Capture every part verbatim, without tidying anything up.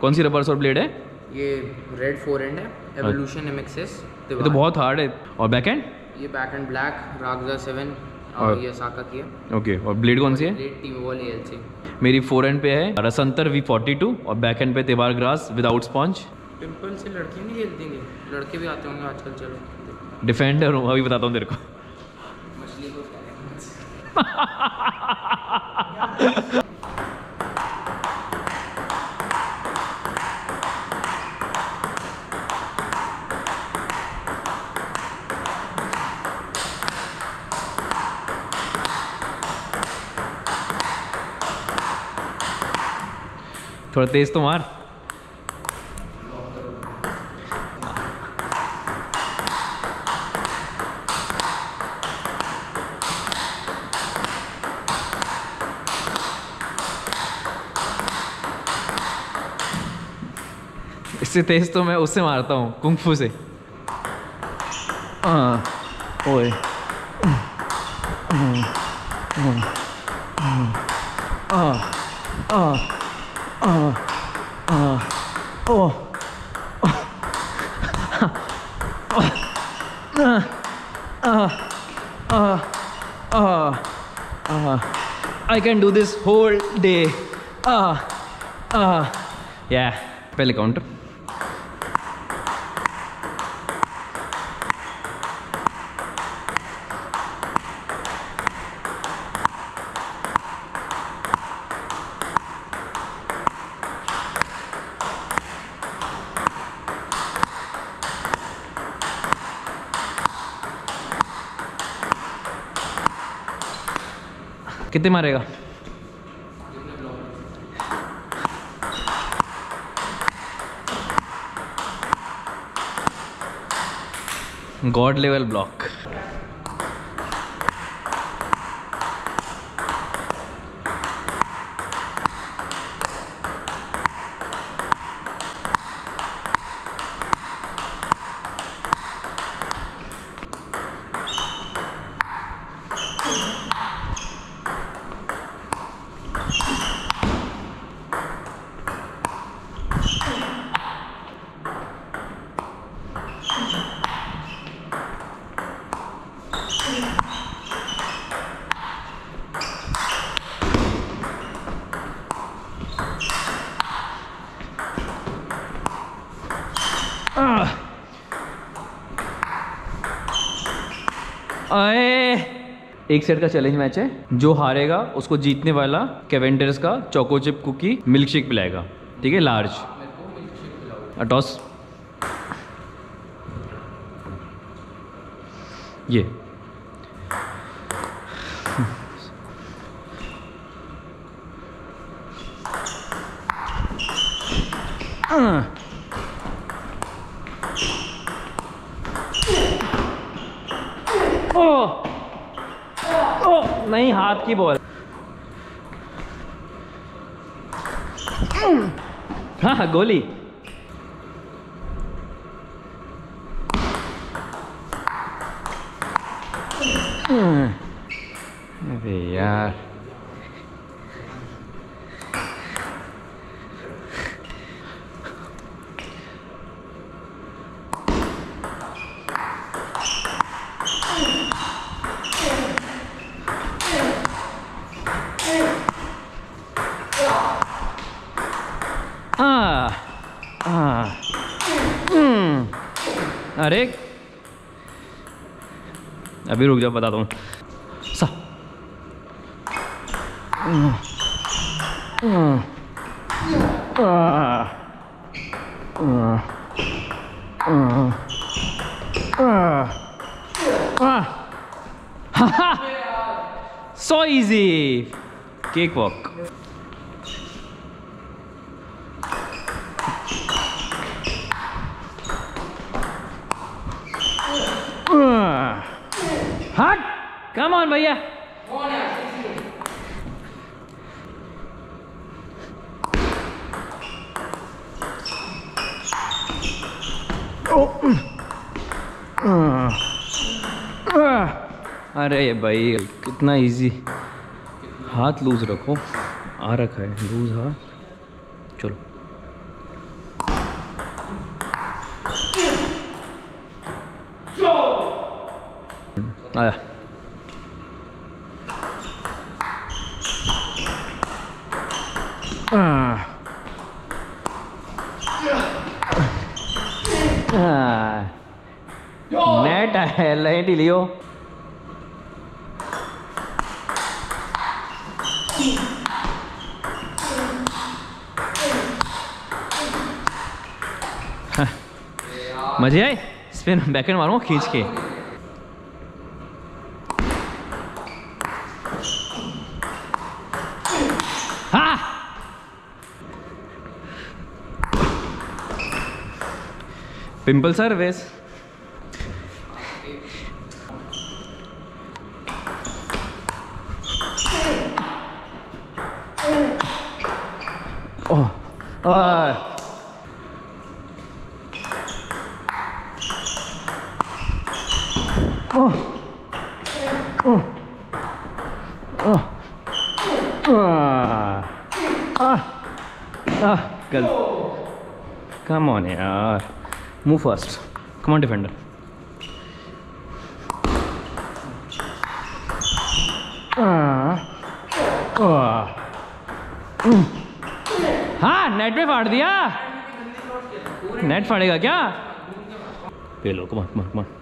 कौन सी रबर्स और ब्लेड है? ये रेड फोर एंड है, एवोल्यूशन एम एक्स एस। ये तो बहुत हार्ड है। और बैक एंड? ये backhand black Rakza seven और और ये साका की है। ओके, और ब्लेड कौन सी है? Blade Timo Boll A L C. मेरी फोर एंड पे है रसंतर वी फोर्टी टू और बैक एंड पे तेवार ग्रास विदाउट स्पॉन्ज। टिम्पल से लड़कियाँ नहीं खेलती हैं, लड़के भी आते होंगे आजकल। चलो डिफेंडर हूँ, अभी बताता हूँ तेरे को। मछली को थोड़ा तेज तो मार। इससे तेज तो मैं उससे मारता हूँ, कुंग-फू से। हाँ, ओए। I can do this whole day. Ah, ah, yeah. पहले काउंटर। कितने मारेगा? God level block. आए, एक सेट का चैलेंज मैच है, जो हारेगा उसको जीतने वाला कैवेंडर्स का choco chip cookie milk shake पिलाएगा, ठीक है? लार्ज। टॉस। ये ओ, ओ, नहीं, हाथ की बॉल। हाँ, गोली। अरे यार, हाँ, हाँ, हम्म, अरे अभी रुक जाओ, बताता हूँ। सा सो इजी, केक वॉक। हट, कम ऑन भैया। अरे भाई, कितना इजी। हाथ लूज रखो, आ रखा है लूज हाथ। चलो आया। नेट है लाइट ही लियो। मजे आए। स्पिन बैकएंड मारूंगा खींच के। हाँ पिंपल सर्विस। ओह ओह Oh. Oh. Oh. Ah. Ah. Ah. Good. Come on, yaar. Move first. Come on, defender. Ah. Ah. Mm. हाँ नेट में फाड़ दिया। नेट फाड़ेगा क्या? पे लो, कमान कमान कमान।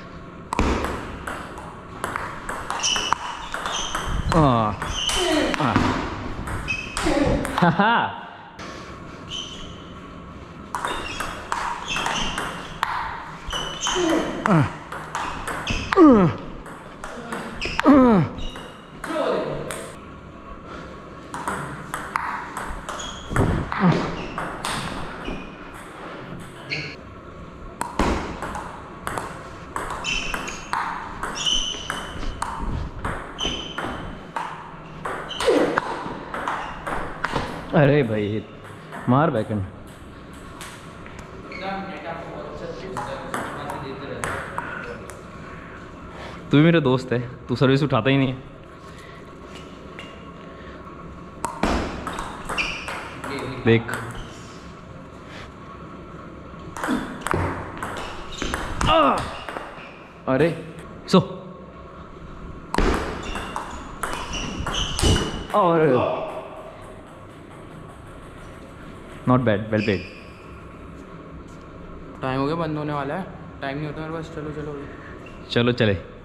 Ah. Ah. Haha. Ah. Uh. Uh. अरे भाई मार बैकएंड। तू भी मेरा दोस्त है, तू सर्विस उठाता ही नहीं है। देख आ! अरे सो और not bad, well played. Time हो गया, बंद होने वाला है। टाइम नहीं होता मेरे पास। चलो चलो चलो चले।